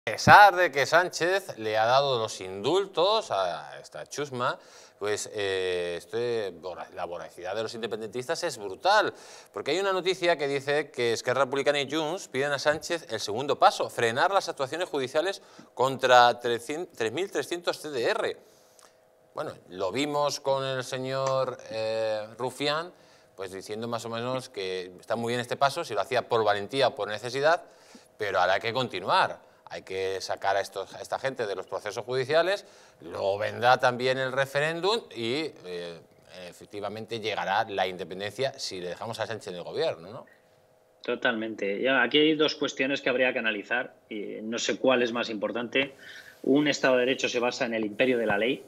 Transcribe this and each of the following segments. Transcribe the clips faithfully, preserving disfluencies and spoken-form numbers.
A pesar de que Sánchez le ha dado los indultos a esta chusma, pues eh, este, la voracidad de los independentistas es brutal, porque hay una noticia que dice que Esquerra Republicana y Junts piden a Sánchez el segundo paso, frenar las actuaciones judiciales contra tres mil trescientos C D R. Bueno, lo vimos con el señor eh, Rufián, pues diciendo más o menos que está muy bien este paso, si lo hacía por valentía o por necesidad, pero ahora hay que continuar. Hay que sacar a, estos, a esta gente de los procesos judiciales, luego vendrá también el referéndum y eh, efectivamente llegará la independencia si le dejamos a Sánchez en el gobierno, ¿no? Totalmente. Ya, aquí hay dos cuestiones que habría que analizar y no sé cuál es más importante. Un Estado de Derecho se basa en el imperio de la ley.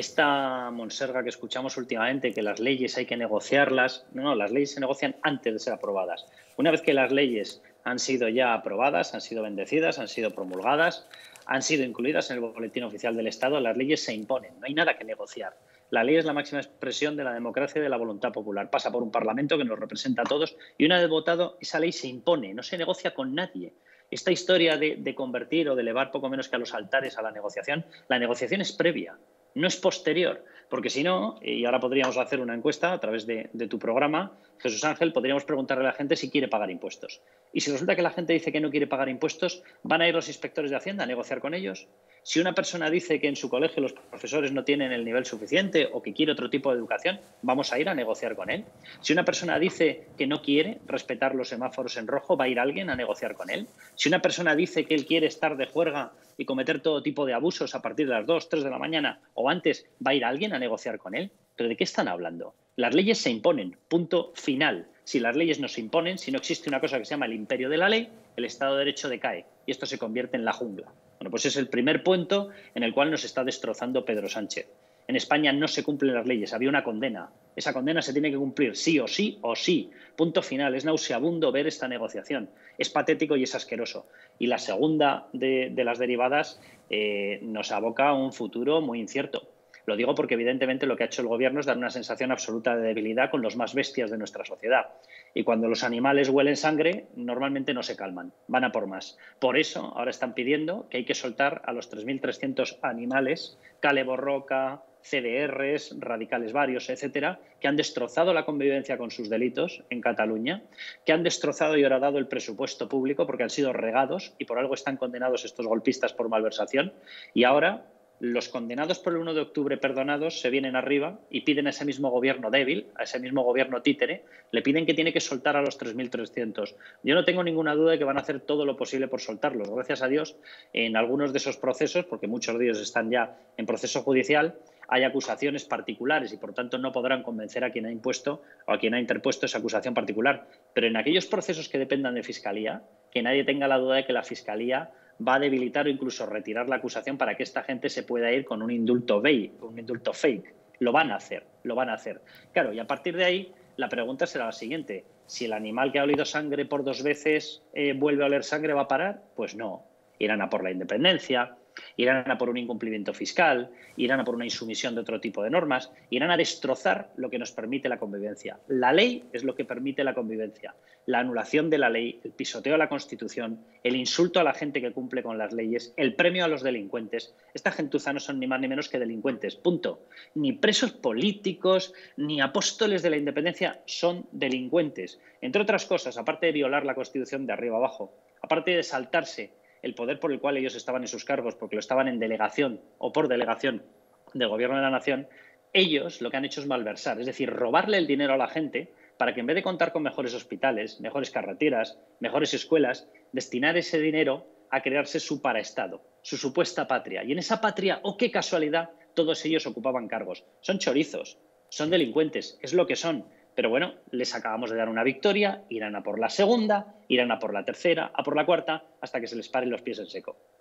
Esta monserga que escuchamos últimamente, que las leyes hay que negociarlas, no, no, las leyes se negocian antes de ser aprobadas. Una vez que las leyes han sido ya aprobadas, han sido bendecidas, han sido promulgadas, han sido incluidas en el Boletín Oficial del Estado, las leyes se imponen, no hay nada que negociar. La ley es la máxima expresión de la democracia y de la voluntad popular. Pasa por un Parlamento que nos representa a todos y una vez votado, esa ley se impone, no se negocia con nadie. Esta historia de, de convertir o de elevar poco menos que a los altares a la negociación, la negociación es previa, no es posterior, porque si no, y ahora podríamos hacer una encuesta a través de, de tu programa, Jesús Ángel, podríamos preguntarle a la gente si quiere pagar impuestos. Y si resulta que la gente dice que no quiere pagar impuestos, ¿van a ir los inspectores de Hacienda a negociar con ellos? Si una persona dice que en su colegio los profesores no tienen el nivel suficiente o que quiere otro tipo de educación, ¿vamos a ir a negociar con él? Si una persona dice que no quiere respetar los semáforos en rojo, ¿va a ir alguien a negociar con él? Si una persona dice que él quiere estar de juerga y cometer todo tipo de abusos a partir de las dos, tres de la mañana o antes, ¿va a ir alguien a negociar con él? ¿Pero de qué están hablando? Las leyes se imponen, punto final. Si las leyes no se imponen, si no existe una cosa que se llama el imperio de la ley, el Estado de Derecho decae y esto se convierte en la jungla. Bueno, pues es el primer punto en el cual nos está destrozando Pedro Sánchez. En España no se cumplen las leyes, había una condena. Esa condena se tiene que cumplir sí o sí o sí. Punto final. Es nauseabundo ver esta negociación. Es patético y es asqueroso. Y la segunda de, de las derivadas eh, nos aboca a un futuro muy incierto. Lo digo porque, evidentemente, lo que ha hecho el Gobierno es dar una sensación absoluta de debilidad con los más bestias de nuestra sociedad. Y cuando los animales huelen sangre, normalmente no se calman, van a por más. Por eso, ahora están pidiendo que hay que soltar a los tres mil trescientos animales, Kale Borroka, C D Rs, radicales varios, etcétera, que han destrozado la convivencia con sus delitos en Cataluña, que han destrozado y horadado el presupuesto público porque han sido regados y por algo están condenados estos golpistas por malversación. Y ahora los condenados por el uno de octubre perdonados se vienen arriba y piden a ese mismo gobierno débil, a ese mismo gobierno títere, le piden que tiene que soltar a los tres mil trescientos. Yo no tengo ninguna duda de que van a hacer todo lo posible por soltarlos. Gracias a Dios, en algunos de esos procesos, porque muchos de ellos están ya en proceso judicial, hay acusaciones particulares y, por tanto, no podrán convencer a quien ha impuesto o a quien ha interpuesto esa acusación particular. Pero en aquellos procesos que dependan de Fiscalía, que nadie tenga la duda de que la Fiscalía va a debilitar o incluso retirar la acusación para que esta gente se pueda ir con un indulto fake, un indulto fake. Lo van a hacer, lo van a hacer. Claro, y a partir de ahí la pregunta será la siguiente. Si el animal que ha olido sangre por dos veces eh, vuelve a oler sangre, ¿va a parar? Pues no. Irán a por la independencia, irán a por un incumplimiento fiscal, irán a por una insumisión de otro tipo de normas, irán a destrozar lo que nos permite la convivencia. La ley es lo que permite la convivencia. La anulación de la ley, el pisoteo a la Constitución, el insulto a la gente que cumple con las leyes, el premio a los delincuentes. Esta gentuza no son ni más ni menos que delincuentes, punto. Ni presos políticos, ni apóstoles de la independencia son delincuentes. Entre otras cosas, aparte de violar la Constitución de arriba abajo, aparte de saltarse el poder por el cual ellos estaban en sus cargos porque lo estaban en delegación o por delegación del Gobierno de la Nación, ellos lo que han hecho es malversar, es decir, robarle el dinero a la gente para que en vez de contar con mejores hospitales, mejores carreteras, mejores escuelas, destinar ese dinero a crearse su paraestado, su supuesta patria. Y en esa patria, ¡oh qué casualidad!, todos ellos ocupaban cargos. Son chorizos, son delincuentes, es lo que son. Pero bueno, les acabamos de dar una victoria, irán a por la segunda, irán a por la tercera, a por la cuarta, hasta que se les paren los pies en seco.